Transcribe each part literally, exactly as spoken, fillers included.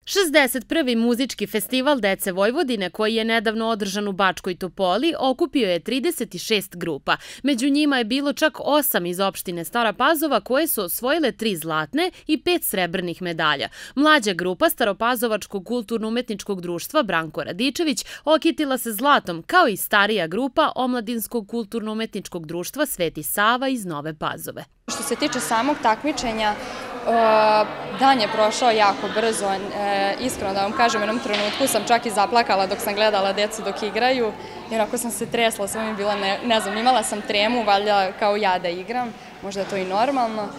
šezdeset prvi muzički festival dece Vojvodine, koji je nedavno održan u Bačkoj Topoli, okupio je trideset šest grupa. Među njima je bilo čak osam iz opštine Stara Pazova, koje su osvojile tri zlatne i pet srebrnih medalja. Mlađa grupa Staropazovačkog kulturno-umetničkog društva Branko Radičević okitila se zlatom, kao i starija grupa Omladinskog kulturno-umetničkog društva Sveti Sava iz Nove Pazove. Što se tiče samog takmičenja, dan je prošao jako brzo. Iskreno da vam kažem, u jednom trenutku sam čak i zaplakala dok sam gledala decu dok igraju. I onako sam se tresla, sve mi je bila, ne znam, imala sam tremu, valjda kao ja da igram, možda je to i normalno.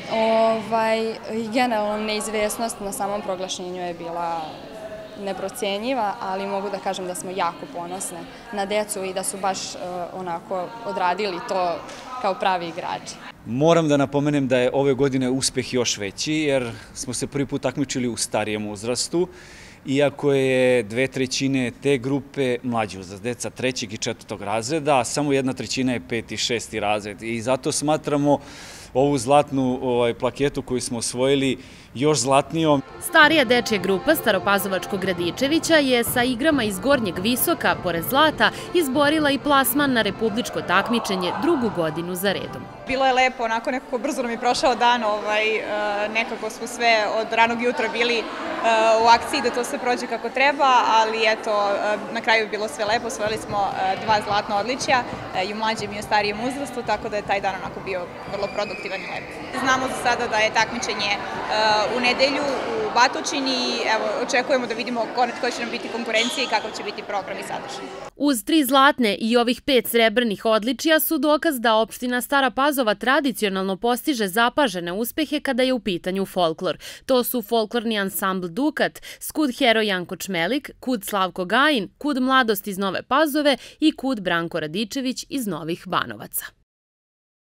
Generalno neizvesnost na samom proglašenju je bila neprocenjiva, ali mogu da kažem da smo jako ponosne na decu i da su baš onako odradili to kao pravi igrači. Moram da napomenem da je ove godine uspeh još veći, jer smo se prvi put takmičili u starijem uzrastu, iako je dve trećine te grupe mlađi uzrast, deca trećeg i četvrtog razreda, a samo jedna trećina je peti i šesti razred. I zato smatramo ovu zlatnu plaketu koju smo osvojili još zlatnijom. Starija dečja grupa Staropazovačkog Radičevića je sa igrama iz Gornjeg Visoka, pored zlata, izborila i plasman na republičko takmičenje drugu godinu za redom. Bilo je lepo, onako nekako brzo nam je prošao dan, nekako smo sve od ranog jutra bili u akciji da to sve prođe kako treba, ali eto, na kraju je bilo sve lepo, osvojili smo dva zlatna odličja i u mlađem i u starijem uzrastu, tako da je taj dan onako bio vrlo produktivan i lep. Znamo za sada da je takmičenje u nedelju u Batočini i očekujemo da vidimo ko će nam biti konkurencija i kakav će biti program i sadržaj. Uz tri zlatne i ovih pet srebrnih odličija su dokaz da opština Stara Pazova tradicionalno postiže zapažene uspehe kada je u pitanju folklor. To su folklorni ansambl Dukat, Skud Hero Janko Čmelik, Kud Slavko Gajin, Kud Mladost iz Nove Pazove i Kud Branko Radičević iz Novih Banovaca.